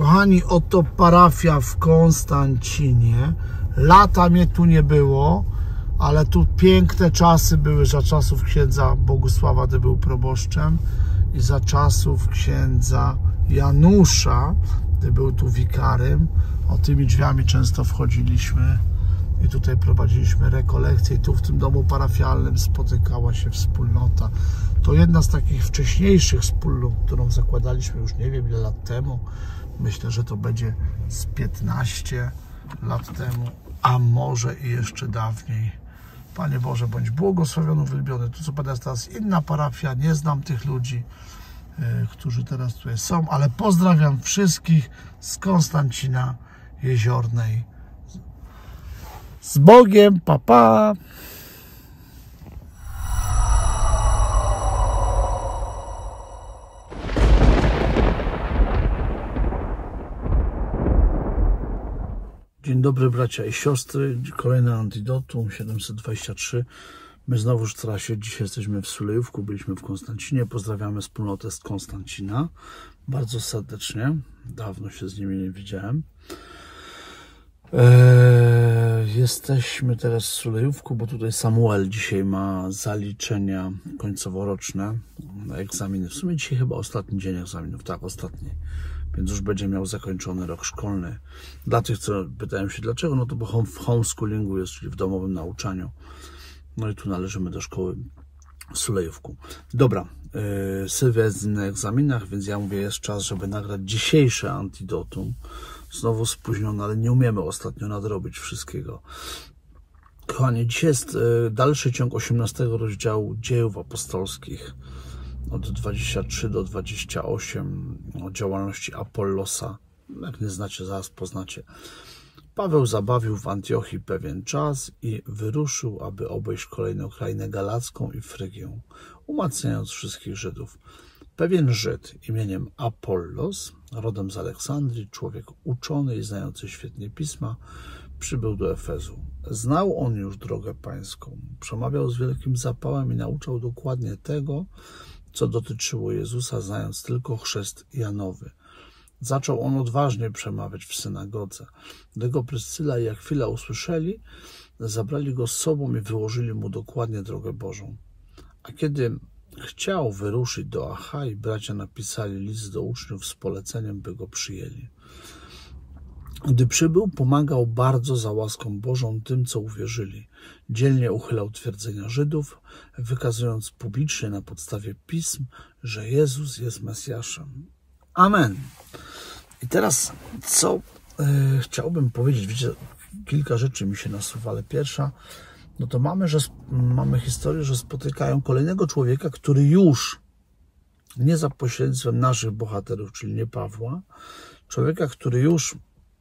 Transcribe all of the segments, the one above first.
Kochani, oto parafia w Konstancinie. Lata mnie tu nie było, ale tu piękne czasy były za czasów księdza Bogusława, gdy był proboszczem, i za czasów księdza Janusza, gdy był tu wikarym. O, tymi drzwiami często wchodziliśmy i tutaj prowadziliśmy rekolekcje. I tu w tym domu parafialnym spotykała się wspólnota. To jedna z takich wcześniejszych wspólnot, którą zakładaliśmy już nie wiem ile lat temu. Myślę, że to będzie z 15 lat temu, a może i jeszcze dawniej. Panie Boże, bądź błogosławiony, uwielbiony. Tu co pada jest teraz inna parafia, nie znam tych ludzi, którzy teraz tutaj są, ale pozdrawiam wszystkich z Konstancina Jeziornej. Z Bogiem, pa, pa. Dzień dobry bracia i siostry, kolejne Antidotum 723. My znowu w trasie, dzisiaj jesteśmy w Sulejówku, byliśmy w Konstancinie, pozdrawiamy wspólnotę z Konstancina bardzo serdecznie, dawno się z nimi nie widziałem. Jesteśmy teraz w Sulejówku, bo tutaj Samuel dzisiaj ma zaliczenia końcoworoczne, egzaminy. W sumie dzisiaj chyba ostatni dzień egzaminów, tak, ostatni. Więc już będzie miał zakończony rok szkolny. Dla tych, co pytają się dlaczego, no to bo w homeschoolingu jest, czyli w domowym nauczaniu. No i tu należymy do szkoły w Sulejówku. Dobra, Sylwia jest na egzaminach, więc ja mówię, jest czas, żeby nagrać dzisiejsze Antidotum. Znowu spóźnione, ale nie umiemy ostatnio nadrobić wszystkiego. Kochani, dzisiaj jest dalszy ciąg 18 rozdziału Dziejów Apostolskich. Od 23 do 28 o działalności Apollosa. Jak nie znacie, zaraz poznacie. Paweł zabawił w Antiochii pewien czas i wyruszył, aby obejść kolejną krainę galacką i Frygię, umacniając wszystkich Żydów. Pewien Żyd imieniem Apollos, rodem z Aleksandrii, człowiek uczony i znający świetnie pisma, przybył do Efezu. Znał on już drogę pańską, przemawiał z wielkim zapałem i nauczał dokładnie tego, co dotyczyło Jezusa, znając tylko chrzest Janowy. Zaczął on odważnie przemawiać w synagodze. Gdy go Pryscyla i Akwila usłyszeli, zabrali go z sobą i wyłożyli mu dokładnie drogę Bożą. A kiedy chciał wyruszyć do Achai, bracia napisali list do uczniów z poleceniem, by go przyjęli. Gdy przybył, pomagał bardzo za łaską Bożą tym, co uwierzyli. Dzielnie uchylał twierdzenia Żydów, wykazując publicznie na podstawie pism, że Jezus jest Mesjaszem. Amen. I teraz, co chciałbym powiedzieć, wiecie, kilka rzeczy mi się nasuwa, ale pierwsza, no to mamy historię, że spotykają kolejnego człowieka, który już, nie za pośrednictwem naszych bohaterów, czyli nie Pawła, człowieka, który już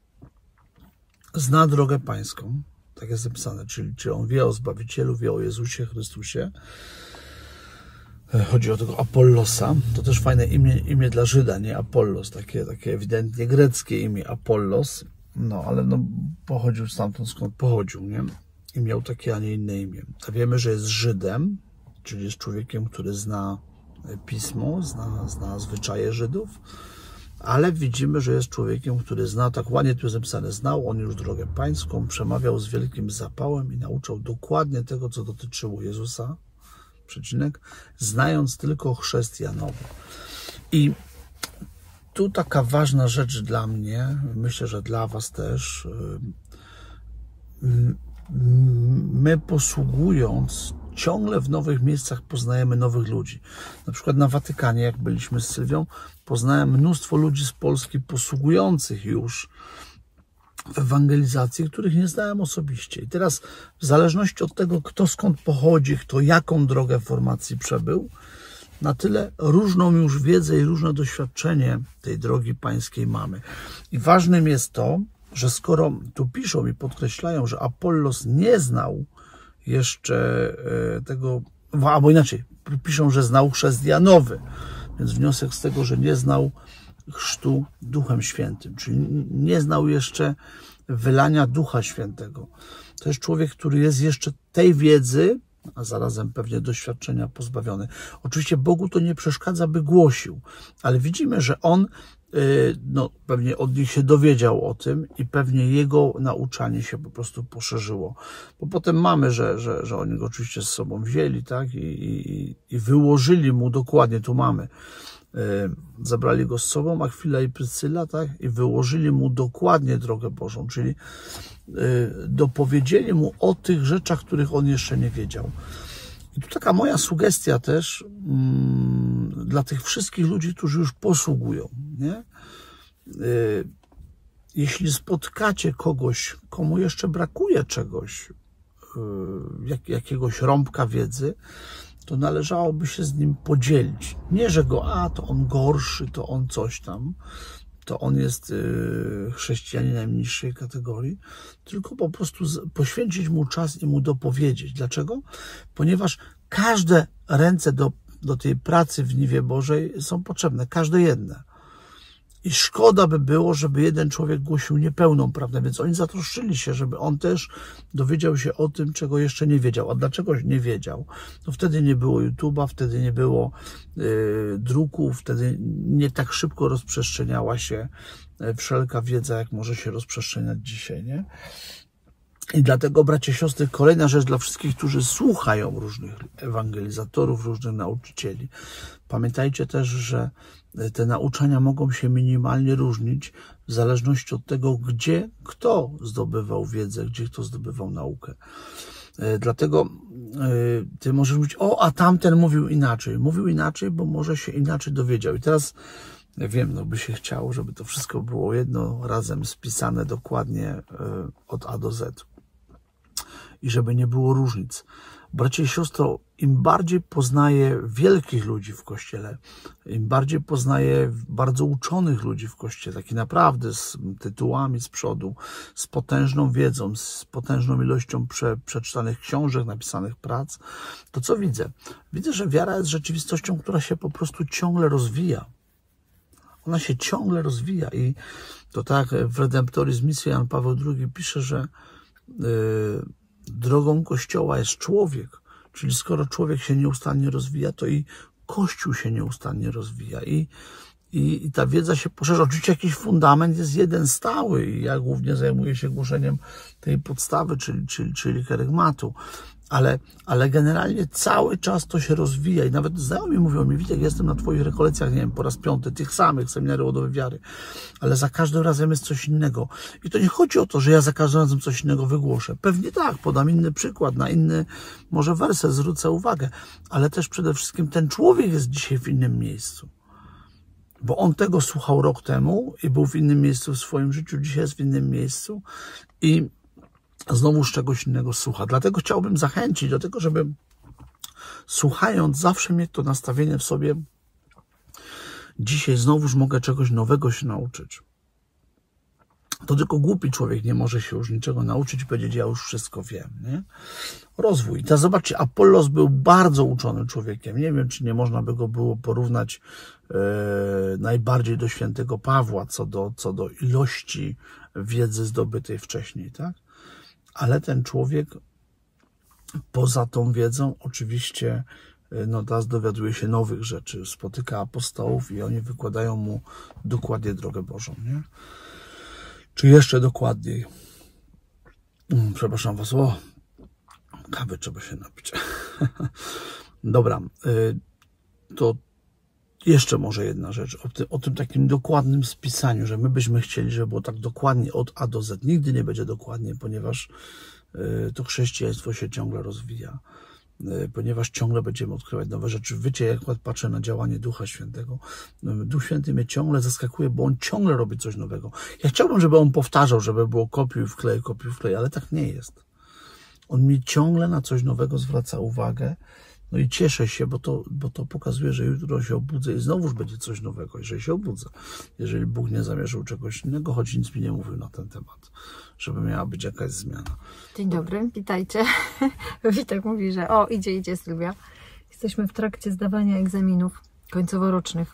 zna drogę pańską, tak jest napisane, czyli on wie o Zbawicielu, wie o Jezusie Chrystusie. Chodzi o tego Apollosa, to też fajne imię dla Żyda, nie Apollos, takie ewidentnie greckie imię Apollos, no ale no pochodził stamtąd, skąd pochodził, nie? I miał takie, a nie inne imię. A wiemy, że jest Żydem, czyli jest człowiekiem, który zna pismo, zna zwyczaje Żydów, ale widzimy, że jest człowiekiem, który zna, tak ładnie tu jest napisane, znał on już drogę pańską, przemawiał z wielkim zapałem i nauczał dokładnie tego, co dotyczyło Jezusa, przecinek, znając tylko chrzest Janowy. I tu taka ważna rzecz dla mnie, myślę, że dla was też, my posługując, ciągle w nowych miejscach poznajemy nowych ludzi. Na przykład na Watykanie, jak byliśmy z Sylwią, poznałem mnóstwo ludzi z Polski posługujących już w ewangelizacji, których nie znałem osobiście. I teraz w zależności od tego, kto skąd pochodzi, kto jaką drogę w formacji przebył, na tyle różną już wiedzę i różne doświadczenie tej drogi pańskiej mamy. I ważnym jest to, że skoro tu piszą i podkreślają, że Apollos nie znał jeszcze tego, albo inaczej, piszą, że znał chrzest Janowy, więc wniosek z tego, że nie znał chrztu Duchem Świętym, czyli nie znał jeszcze wylania Ducha Świętego. To jest człowiek, który jest jeszcze tej wiedzy, a zarazem pewnie doświadczenia pozbawiony. Oczywiście Bogu to nie przeszkadza, by głosił, ale widzimy, że on no pewnie od nich się dowiedział o tym i pewnie jego nauczanie się po prostu poszerzyło. Bo potem mamy, że oni go oczywiście z sobą wzięli, tak, i wyłożyli mu dokładnie, tu mamy, zabrali go z sobą, Akwila i Pryscyla, tak, i wyłożyli mu dokładnie drogę Bożą, czyli dopowiedzieli mu o tych rzeczach, których on jeszcze nie wiedział. I tu taka moja sugestia też dla tych wszystkich ludzi, którzy już posługują, nie? Jeśli spotkacie kogoś, komu jeszcze brakuje czegoś, jakiegoś rąbka wiedzy, to należałoby się z nim podzielić. Nie, że to on gorszy, to on coś tam, to on jest chrześcijaninem niższej kategorii, tylko po prostu poświęcić mu czas i mu dopowiedzieć. Dlaczego? Ponieważ każde ręce do tej pracy w niwie Bożej są potrzebne, każde jedne. I szkoda by było, żeby jeden człowiek głosił niepełną prawdę, więc oni zatroszczyli się, żeby on też dowiedział się o tym, czego jeszcze nie wiedział. A dlaczego nie wiedział? No wtedy nie było YouTube'a, wtedy nie było druku, wtedy nie tak szybko rozprzestrzeniała się wszelka wiedza, jak może się rozprzestrzeniać dzisiaj, nie? I dlatego, bracia, siostry, kolejna rzecz dla wszystkich, którzy słuchają różnych ewangelizatorów, różnych nauczycieli. Pamiętajcie też, że te nauczania mogą się minimalnie różnić w zależności od tego, gdzie kto zdobywał wiedzę, gdzie kto zdobywał naukę. Dlatego ty możesz mówić, a tamten mówił inaczej. Mówił inaczej, bo może się inaczej dowiedział. I teraz wiem, no by się chciało, żeby to wszystko było jedno razem spisane dokładnie od A do Z. I żeby nie było różnic. Bracie i siostro, im bardziej poznaję wielkich ludzi w Kościele, im bardziej poznaję bardzo uczonych ludzi w Kościele, taki naprawdę z tytułami z przodu, z potężną wiedzą, z potężną ilością przeczytanych książek, napisanych prac, to co widzę? Widzę, że wiara jest rzeczywistością, która się po prostu ciągle rozwija. Ona się ciągle rozwija i to tak w Redemptoris Missio Jan Paweł II pisze, że drogą Kościoła jest człowiek, czyli skoro człowiek się nieustannie rozwija, to i Kościół się nieustannie rozwija i ta wiedza się poszerza. Oczywiście jakiś fundament jest jeden stały i ja głównie zajmuję się głoszeniem tej podstawy, czyli kerygmatu, ale generalnie cały czas to się rozwija i nawet znajomi mówią mi, Witek, jestem na twoich rekolekcjach, nie wiem, po raz 5, tych samych, seminariów Łodowej Wiary, ale za każdym razem jest coś innego. I to nie chodzi o to, że ja za każdym razem coś innego wygłoszę. Pewnie tak, podam inny przykład, na inny może werset zwrócę uwagę, ale też przede wszystkim ten człowiek jest dzisiaj w innym miejscu. Bo on tego słuchał rok temu i był w innym miejscu w swoim życiu, dzisiaj jest w innym miejscu i znowuż czegoś innego słucha. Dlatego chciałbym zachęcić do tego, żeby słuchając zawsze mieć to nastawienie w sobie, dzisiaj znowuż mogę czegoś nowego się nauczyć. To tylko głupi człowiek nie może się już niczego nauczyć i powiedzieć, ja już wszystko wiem, nie? Rozwój. I teraz zobaczcie, Apollos był bardzo uczonym człowiekiem. Nie wiem, czy nie można by go było porównać najbardziej do świętego Pawła, co do ilości wiedzy zdobytej wcześniej, tak? Ale ten człowiek poza tą wiedzą oczywiście teraz dowiaduje się nowych rzeczy, spotyka apostołów i oni wykładają mu dokładnie drogę Bożą, nie? Czy jeszcze dokładniej? Przepraszam was, kawy trzeba się napić. Dobra, to jeszcze może jedna rzecz, o tym takim dokładnym spisaniu, że my byśmy chcieli, żeby było tak dokładnie od A do Z. Nigdy nie będzie dokładnie, ponieważ to chrześcijaństwo się ciągle rozwija, ponieważ ciągle będziemy odkrywać nowe rzeczy. Wiecie, jak patrzę na działanie Ducha Świętego. Duch Święty mnie ciągle zaskakuje, bo On ciągle robi coś nowego. Ja chciałbym, żeby On powtarzał, żeby było kopiuj w klej, ale tak nie jest. On mi ciągle na coś nowego zwraca uwagę. No i cieszę się, bo to pokazuje, że jutro się obudzę i znowuż będzie coś nowego, jeżeli się obudzę. Jeżeli Bóg nie zamierzył czegoś innego, choć nic mi nie mówił na ten temat, żeby miała być jakaś zmiana. Dzień dobry, witajcie. Witek mówi, że idzie Sylwia. Jesteśmy w trakcie zdawania egzaminów końcoworocznych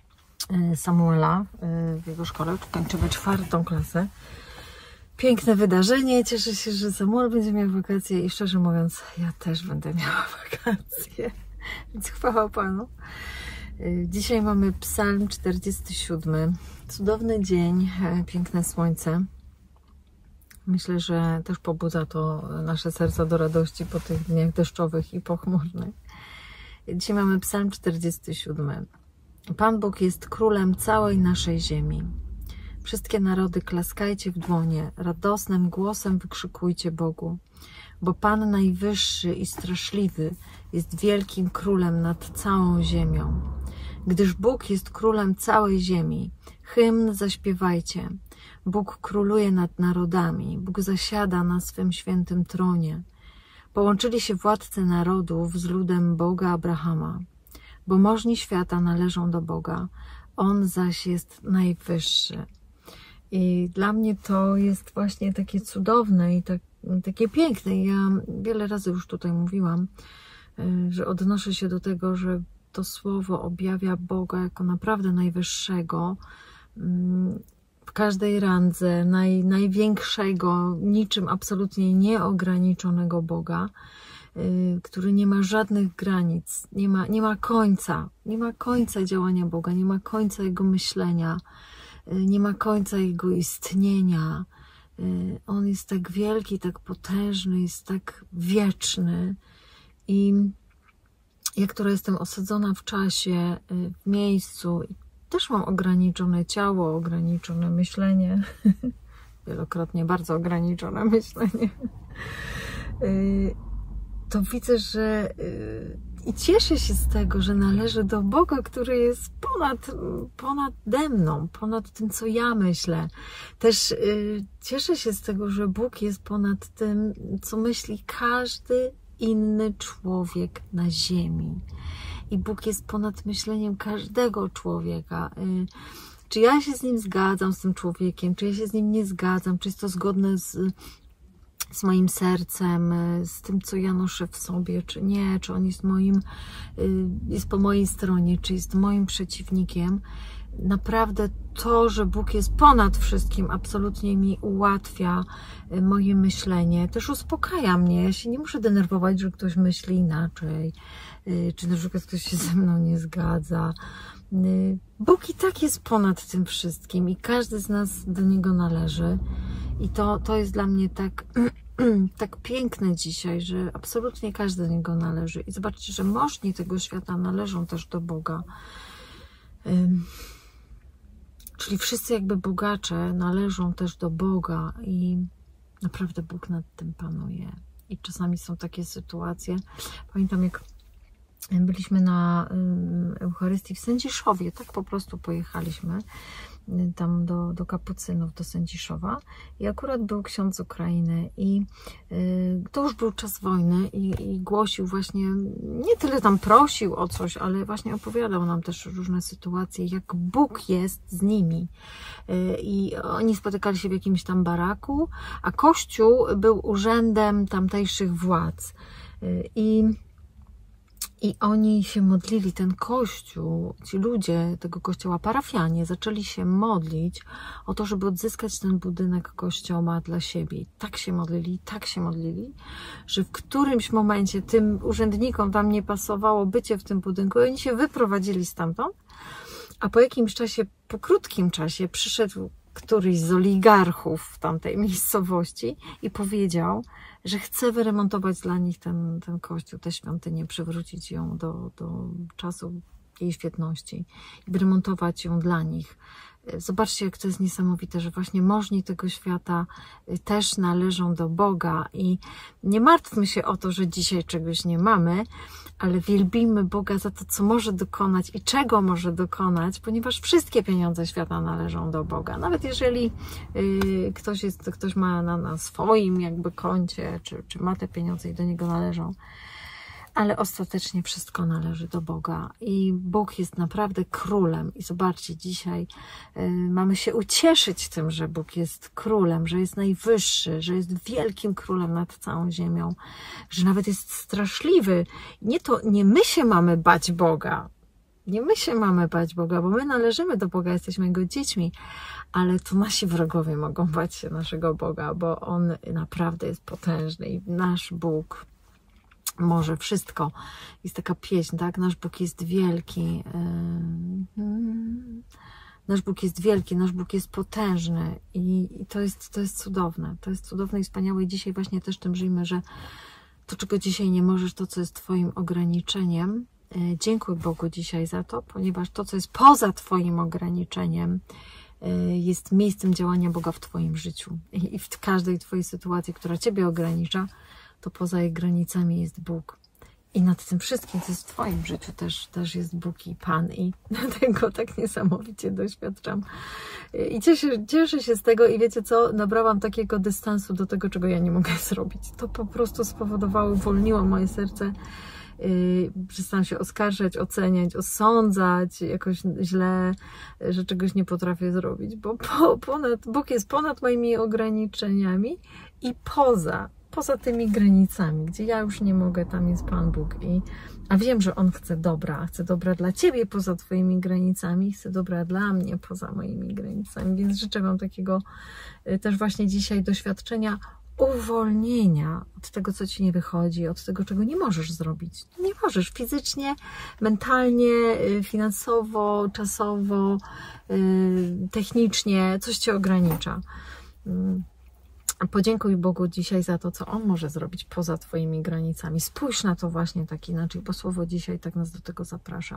Samuela w jego szkole. Kończymy 4. klasę. Piękne wydarzenie. Cieszę się, że Samuel będzie miał wakacje i szczerze mówiąc, ja też będę miała wakacje. Więc chwała Panu. Dzisiaj mamy Psalm 47. Cudowny dzień, piękne słońce. Myślę, że też pobudza to nasze serca do radości po tych dniach deszczowych i pochmurnych. Dzisiaj mamy Psalm 47. Pan Bóg jest królem całej naszej ziemi. Wszystkie narody klaskajcie w dłonie, radosnym głosem wykrzykujcie Bogu. Bo Pan Najwyższy i Straszliwy jest wielkim królem nad całą ziemią. Gdyż Bóg jest królem całej ziemi, hymn zaśpiewajcie. Bóg króluje nad narodami, Bóg zasiada na swym świętym tronie. Połączyli się władcy narodów z ludem Boga Abrahama, bo możni świata należą do Boga, On zaś jest najwyższy. I dla mnie to jest właśnie takie cudowne i takie piękne. Ja wiele razy już tutaj mówiłam, że odnoszę się do tego, że to słowo objawia Boga jako naprawdę najwyższego, w każdej randze, największego, niczym absolutnie nieograniczonego Boga, który nie ma żadnych granic, nie ma końca działania Boga, nie ma końca Jego myślenia, nie ma końca Jego istnienia. On jest tak wielki, tak potężny, jest tak wieczny i ja, która jestem osadzona w czasie, w miejscu, też mam ograniczone ciało, ograniczone myślenie, wielokrotnie bardzo ograniczone myślenie, to widzę, że i cieszę się z tego, że należę do Boga, który jest ponade mną, ponad tym, co ja myślę. Też cieszę się z tego, że Bóg jest ponad tym, co myśli każdy inny człowiek na ziemi. I Bóg jest ponad myśleniem każdego człowieka. Czy ja się z nim zgadzam, z tym człowiekiem, czy ja się z nim nie zgadzam, czy jest to zgodne z moim sercem, z tym, co ja noszę w sobie, czy nie, czy on jest po mojej stronie, czy jest moim przeciwnikiem. Naprawdę to, że Bóg jest ponad wszystkim, absolutnie mi ułatwia moje myślenie, też uspokaja mnie. Ja się nie muszę denerwować, że ktoś myśli inaczej, czy na przykład ktoś się ze mną nie zgadza. Bóg i tak jest ponad tym wszystkim i każdy z nas do Niego należy. I to jest dla mnie tak piękne dzisiaj, że absolutnie każdy do Niego należy. I zobaczcie, że możni tego świata należą też do Boga. Czyli wszyscy jakby bogacze należą też do Boga i naprawdę Bóg nad tym panuje. I czasami są takie sytuacje. Pamiętam, jak byliśmy na Eucharystii w Sędziszowie, tak po prostu pojechaliśmy tam do kapucynów, do Sędziszowa i akurat był ksiądz z Ukrainy i to już był czas wojny i głosił właśnie, nie tyle tam prosił o coś, ale właśnie opowiadał nam też różne sytuacje, jak Bóg jest z nimi i oni spotykali się w jakimś tam baraku, a Kościół był urzędem tamtejszych władz i oni się modlili, ten kościół, ci ludzie tego kościoła, parafianie, zaczęli się modlić o to, żeby odzyskać ten budynek kościoła dla siebie. I tak się modlili, że w którymś momencie tym urzędnikom tam nie pasowało bycie w tym budynku i oni się wyprowadzili stamtąd, a po jakimś czasie, po krótkim czasie przyszedł któryś z oligarchów w tamtej miejscowości i powiedział, że chce wyremontować dla nich ten kościół, tę świątynię, przywrócić ją do czasu jej świetności i wyremontować ją dla nich. Zobaczcie, jak to jest niesamowite, że właśnie możni tego świata też należą do Boga i nie martwmy się o to, że dzisiaj czegoś nie mamy, ale wielbimy Boga za to, co może dokonać i czego może dokonać, ponieważ wszystkie pieniądze świata należą do Boga. Nawet jeżeli ktoś ma na swoim jakby koncie, czy ma te pieniądze i do niego należą, ale ostatecznie wszystko należy do Boga i Bóg jest naprawdę królem. I zobaczcie, dzisiaj mamy się ucieszyć tym, że Bóg jest królem, że jest najwyższy, że jest wielkim królem nad całą ziemią, że nawet jest straszliwy. Nie my się mamy bać Boga, nie my się mamy bać Boga, bo my należymy do Boga, jesteśmy Jego dziećmi, ale to nasi wrogowie mogą bać się naszego Boga, bo On naprawdę jest potężny i nasz Bóg może wszystko. Jest taka pieśń, tak? Nasz Bóg jest wielki. Nasz Bóg jest wielki, nasz Bóg jest potężny i to jest cudowne. To jest cudowne i wspaniałe i dzisiaj właśnie też tym żyjmy, że to, czego dzisiaj nie możesz, to, co jest Twoim ograniczeniem. Dziękuj Bogu dzisiaj za to, ponieważ to, co jest poza Twoim ograniczeniem, jest miejscem działania Boga w Twoim życiu. I w każdej Twojej sytuacji, która Ciebie ogranicza, to poza jej granicami jest Bóg. I nad tym wszystkim, co jest w Twoim życiu, też jest Bóg i Pan. I tego tak niesamowicie doświadczam. I cieszę się z tego i wiecie co? Nabrałam takiego dystansu do tego, czego ja nie mogę zrobić. To po prostu spowodowało, uwolniło moje serce. Przestałam się oskarżać, oceniać, osądzać jakoś źle, że czegoś nie potrafię zrobić, bo Bóg jest ponad moimi ograniczeniami i poza tymi granicami, gdzie ja już nie mogę, tam jest Pan Bóg. A wiem, że On chce dobra dla Ciebie poza Twoimi granicami, chce dobra dla mnie poza moimi granicami, więc życzę Wam takiego też właśnie dzisiaj doświadczenia uwolnienia od tego, co Ci nie wychodzi, od tego, czego nie możesz zrobić. Nie możesz fizycznie, mentalnie, finansowo, czasowo, technicznie, coś Cię ogranicza. Podziękuj Bogu dzisiaj za to, co On może zrobić poza Twoimi granicami. Spójrz na to właśnie tak inaczej, bo Słowo dzisiaj tak nas do tego zaprasza.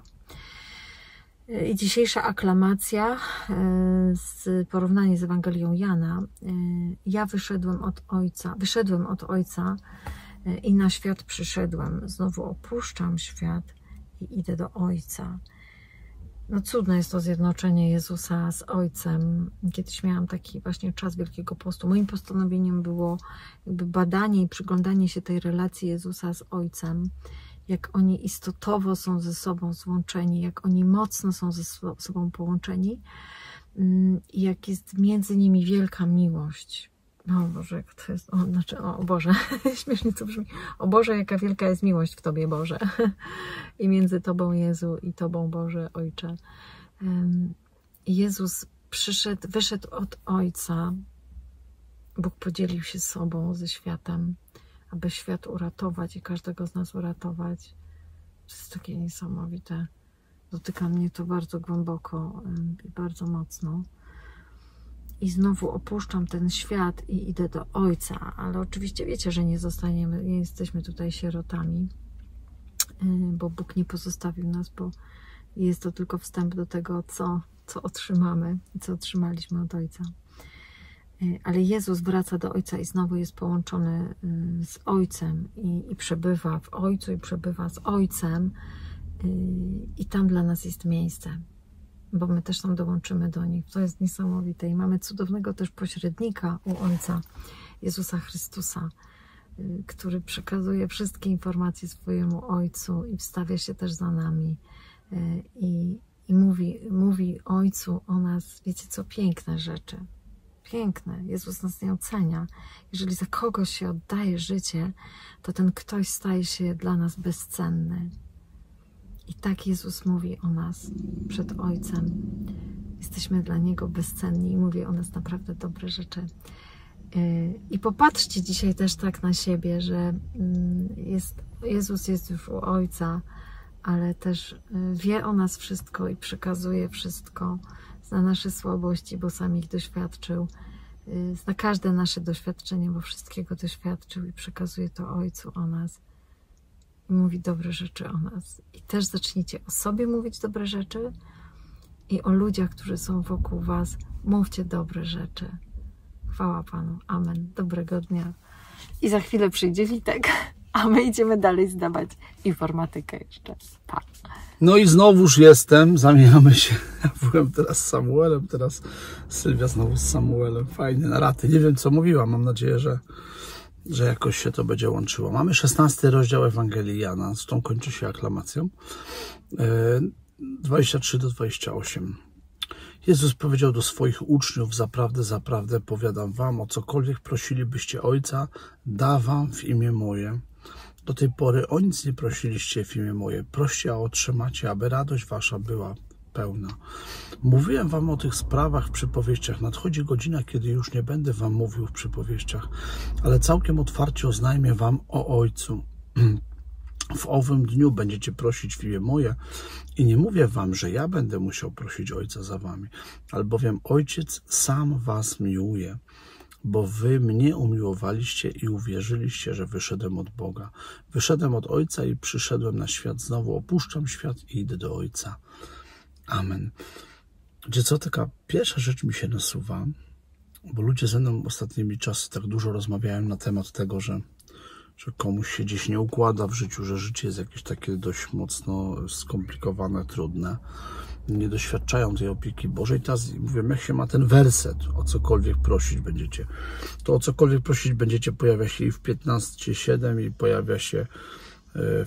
I dzisiejsza aklamacja, porównanie z Ewangelią Jana. Ja wyszedłem od Ojca i na świat przyszedłem. Znowu opuszczam świat i idę do Ojca. No cudne jest to zjednoczenie Jezusa z Ojcem. Kiedyś miałam taki właśnie czas Wielkiego Postu. Moim postanowieniem było jakby badanie i przyglądanie się tej relacji Jezusa z Ojcem. Jak oni istotowo są ze sobą złączeni, jak oni mocno są ze sobą połączeni i jak jest między nimi wielka miłość. O Boże, jak to jest, o Boże, śmiesznie to brzmi. O Boże, jaka wielka jest miłość w Tobie, Boże. I między Tobą, Jezu, i Tobą, Boże, Ojcze. Jezus wyszedł od Ojca. Bóg podzielił się sobą, ze światem, aby świat uratować i każdego z nas uratować. To jest takie niesamowite. Dotyka mnie to bardzo głęboko i bardzo mocno. I znowu opuszczam ten świat i idę do Ojca. Ale oczywiście wiecie, że nie jesteśmy tutaj sierotami, bo Bóg nie pozostawił nas, bo jest to tylko wstęp do tego, co otrzymamy i co otrzymaliśmy od Ojca. Ale Jezus wraca do Ojca i znowu jest połączony z Ojcem i przebywa w Ojcu i przebywa z Ojcem i tam dla nas jest miejsce, bo my też tam dołączymy do nich. To jest niesamowite i mamy cudownego też pośrednika u Ojca, Jezusa Chrystusa, który przekazuje wszystkie informacje swojemu Ojcu i wstawia się też za nami i mówi Ojcu o nas, wiecie co, piękne rzeczy. Piękne. Jezus nas nie ocenia. Jeżeli za kogoś się oddaje życie, to ten ktoś staje się dla nas bezcenny. I tak Jezus mówi o nas przed Ojcem. Jesteśmy dla Niego bezcenni i mówi o nas naprawdę dobre rzeczy. I popatrzcie dzisiaj też tak na siebie, że Jezus jest już u Ojca, ale też wie o nas wszystko i przekazuje wszystko. Zna nasze słabości, bo sam ich doświadczył. Zna każde nasze doświadczenie, bo wszystkiego doświadczył i przekazuje to Ojcu o nas. I mówi dobre rzeczy o nas. I też zacznijcie o sobie mówić dobre rzeczy i o ludziach, którzy są wokół Was. Mówcie dobre rzeczy. Chwała Panu. Amen. Dobrego dnia. I za chwilę przyjdzie Witek, a my idziemy dalej zdawać informatykę jeszcze. Pa. No i znowuż jestem, zamieniamy się. Ja byłem teraz z Samuelem, teraz Sylwia znowu z Samuelem. Fajnie, na raty. Nie wiem, co mówiłam. Mam nadzieję, że jakoś się to będzie łączyło. Mamy 16 rozdział Ewangelii Jana, z tą kończy się aklamacją. 23 do 28. Jezus powiedział do swoich uczniów: zaprawdę, zaprawdę powiadam wam, o cokolwiek prosilibyście Ojca, da wam w imię moje. Do tej pory o nic nie prosiliście w imię moje. Proście, a otrzymacie, aby radość wasza była pełna. Mówiłem wam o tych sprawach w przypowieściach. Nadchodzi godzina, kiedy już nie będę wam mówił w przypowieściach, ale całkiem otwarcie oznajmię wam o Ojcu. w owym dniu będziecie prosić w imię moje i nie mówię wam, że ja będę musiał prosić Ojca za wami, albowiem Ojciec sam was miłuje, bo wy mnie umiłowaliście i uwierzyliście, że wyszedłem od Boga. Wyszedłem od Ojca i przyszedłem na świat. Znowu opuszczam świat i idę do Ojca. Amen. Gdzie co, taka pierwsza rzecz mi się nasuwa, bo ludzie ze mną ostatnimi czasy tak dużo rozmawiają na temat tego, że komuś się gdzieś nie układa w życiu, że życie jest jakieś takie dość mocno skomplikowane, trudne. Nie doświadczają tej opieki Bożej. Teraz mówię, jak się ma ten werset, o cokolwiek prosić będziecie. To o cokolwiek prosić będziecie pojawia się i w 15:7 i pojawia się w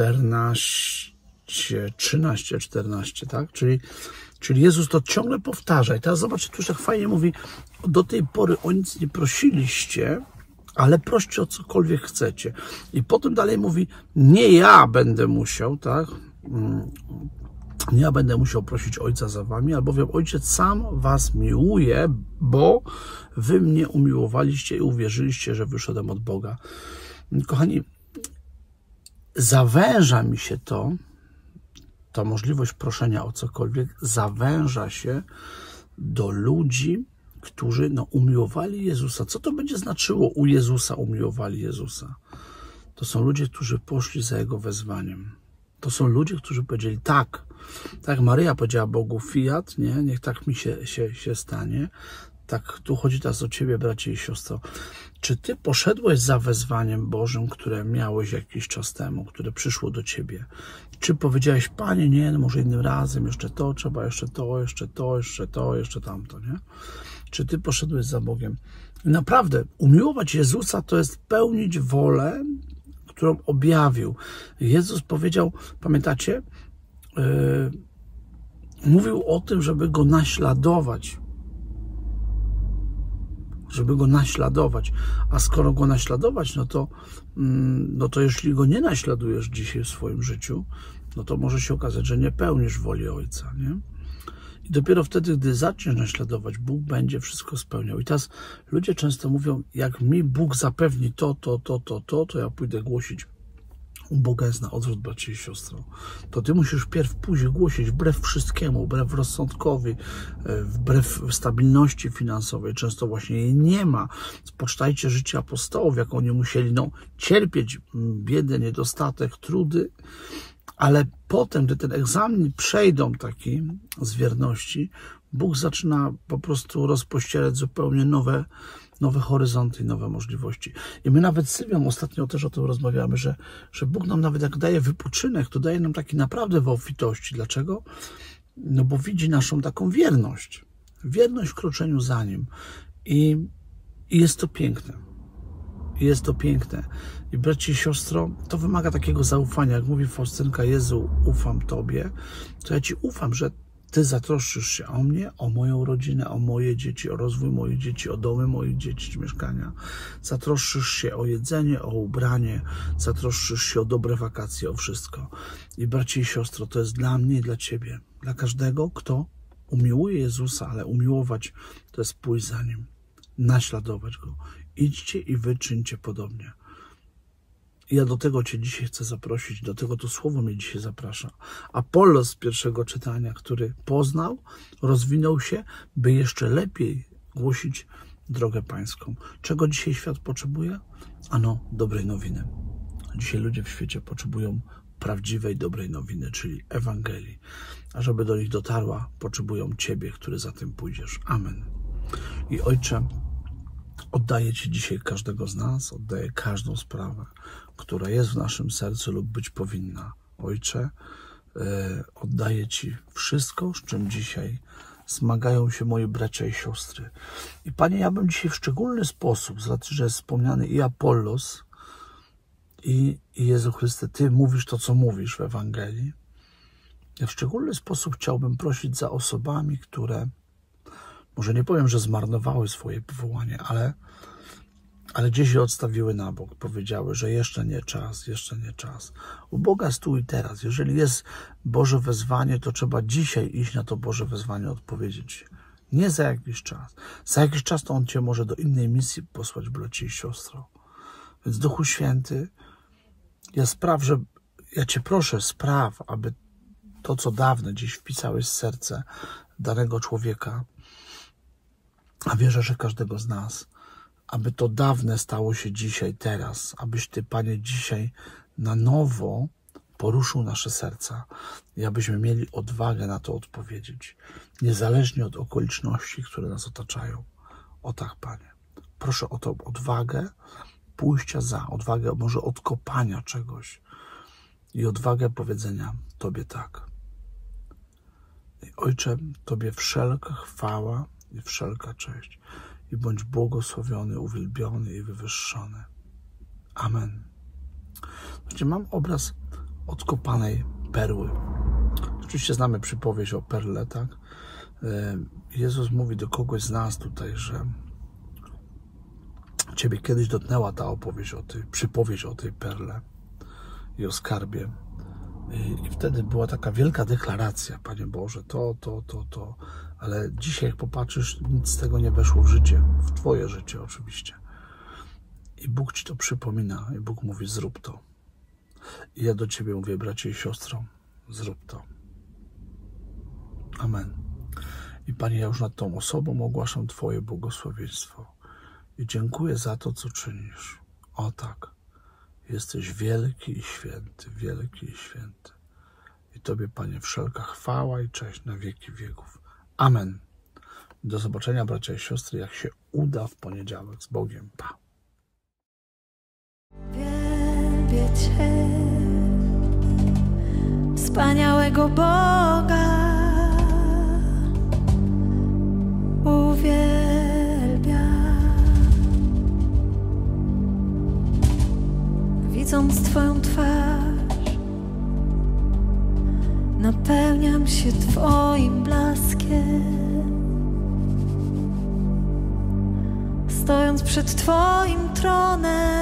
13:14, tak? Czyli Jezus to ciągle powtarza. I teraz zobaczcie, tu już tak fajnie mówi, do tej pory o nic nie prosiliście, ale proście o cokolwiek chcecie. I potem dalej mówi, nie ja będę musiał, tak? Nie ja będę musiał prosić Ojca za wami, albowiem Ojciec sam was miłuje, bo wy mnie umiłowaliście i uwierzyliście, że wyszedłem od Boga. Kochani, zawęża mi się ta możliwość proszenia o cokolwiek, zawęża się do ludzi, którzy umiłowali Jezusa. Co to będzie znaczyło u Jezusa, umiłowali Jezusa? To są ludzie, którzy poszli za Jego wezwaniem. To są ludzie, którzy powiedzieli tak. Tak Maryja powiedziała Bogu, fiat, nie? Niech tak mi się stanie. Tak, tu chodzi teraz o ciebie, bracie i siostro. Czy ty poszedłeś za wezwaniem Bożym, które miałeś jakiś czas temu, które przyszło do ciebie? Czy powiedziałeś, Panie, nie, no może innym razem, jeszcze to trzeba, jeszcze to, jeszcze to, jeszcze to, jeszcze tamto, nie? Czy ty poszedłeś za Bogiem? I naprawdę, umiłować Jezusa to jest pełnić wolę, którą objawił. Jezus powiedział, pamiętacie? Mówił o tym, żeby Go naśladować. Żeby Go naśladować. A skoro Go naśladować, no to jeśli Go nie naśladujesz dzisiaj w swoim życiu, no to może się okazać, że nie pełnisz woli Ojca, nie? I dopiero wtedy, gdy zaczniesz naśladować, Bóg będzie wszystko spełniał. I teraz ludzie często mówią, jak mi Bóg zapewni to ja pójdę głosić. U Boga jest na odwrót, bracie i siostro. To ty musisz pierw pójść głosić wbrew wszystkiemu, wbrew rozsądkowi, wbrew stabilności finansowej. Często właśnie jej nie ma. Poczytajcie życie apostołów, jak oni musieli cierpieć biedę, niedostatek, trudy, ale potem, gdy ten egzamin przejdą taki z wierności, Bóg zaczyna po prostu rozpościerać zupełnie nowe horyzonty i nowe możliwości. I my nawet z Sylwią ostatnio też o tym rozmawiamy, że Bóg nam nawet jak daje wypoczynek, to daje nam taki naprawdę w obfitości. Dlaczego? No bo widzi naszą taką wierność. Wierność w kroczeniu za Nim. I jest to piękne. Jest to piękne. I bracie i siostro, to wymaga takiego zaufania. Jak mówi Faustynka, Jezu, ufam Tobie, to ja Ci ufam, że Ty zatroszczysz się o mnie, o moją rodzinę, o moje dzieci, o rozwój moich dzieci, o domy moich dzieci czy mieszkania. Zatroszczysz się o jedzenie, o ubranie, zatroszczysz się o dobre wakacje, o wszystko. I bracie i siostro, to jest dla mnie i dla Ciebie. Dla każdego, kto umiłuje Jezusa, ale umiłować to jest pójść za Nim, naśladować Go. Idźcie i wy czyńcie podobnie. I ja do tego Cię dzisiaj chcę zaprosić, do tego to słowo mnie dzisiaj zaprasza. Apollos z pierwszego czytania, który poznał, rozwinął się, by jeszcze lepiej głosić drogę Pańską. Czego dzisiaj świat potrzebuje? Ano, dobrej nowiny. Dzisiaj ludzie w świecie potrzebują prawdziwej, dobrej nowiny, czyli Ewangelii. A żeby do nich dotarła, potrzebują Ciebie, który za tym pójdziesz. Amen. I Ojcze, oddaję Ci dzisiaj każdego z nas, oddaję każdą sprawę, która jest w naszym sercu lub być powinna. Ojcze, oddaję Ci wszystko, z czym dzisiaj zmagają się moi bracia i siostry. I Panie, ja bym dzisiaj w szczególny sposób, z racji, że jest wspomniany i Apollos, i Jezu Chryste, Ty mówisz to, co mówisz w Ewangelii. Ja w szczególny sposób chciałbym prosić za osobami, które może nie powiem, że zmarnowały swoje powołanie, ale gdzieś je odstawiły na bok. Powiedziały, że jeszcze nie czas, jeszcze nie czas. U Boga jest tu i teraz. Jeżeli jest Boże wezwanie, to trzeba dzisiaj iść na to Boże wezwanie, odpowiedzieć. Nie za jakiś czas. Za jakiś czas to On Cię może do innej misji posłać, bracie i siostro. Więc Duchu Święty, ja spraw, ja Cię proszę, spraw, aby to, co dawne dziś wpisałeś w serce danego człowieka, a wierzę, że każdego z nas, aby to dawne stało się dzisiaj, teraz, abyś Ty, Panie, dzisiaj na nowo poruszył nasze serca i abyśmy mieli odwagę na to odpowiedzieć, niezależnie od okoliczności, które nas otaczają. O tak, Panie. Proszę o tą odwagę pójścia za, odwagę może odkopania czegoś i odwagę powiedzenia Tobie tak. I Ojcze, Tobie wszelka chwała i wszelka cześć i bądź błogosławiony, uwielbiony i wywyższony. Amen. Słuchajcie, mam obraz odkopanej perły. Oczywiście znamy przypowieść o perle, tak? Jezus mówi do kogoś z nas tutaj, że Ciebie kiedyś dotknęła ta przypowieść o tej perle i o skarbie. I wtedy była taka wielka deklaracja, Panie Boże, to. Ale dzisiaj, jak popatrzysz, nic z tego nie weszło w życie, w Twoje życie oczywiście. I Bóg Ci to przypomina i Bóg mówi, zrób to. I ja do Ciebie mówię, bracie i siostro, zrób to. Amen. I Panie, ja już nad tą osobą ogłaszam Twoje błogosławieństwo. I dziękuję za to, co czynisz. O tak. Jesteś wielki i święty, wielki i święty. I Tobie, Panie, wszelka chwała i cześć na wieki wieków. Amen. Do zobaczenia, bracia i siostry, jak się uda w poniedziałek. Z Bogiem. Pa. Wielbię Cię, wspaniałego Boga. Widząc Twoją twarz, napełniam się Twoim blaskiem. Stojąc przed Twoim tronem,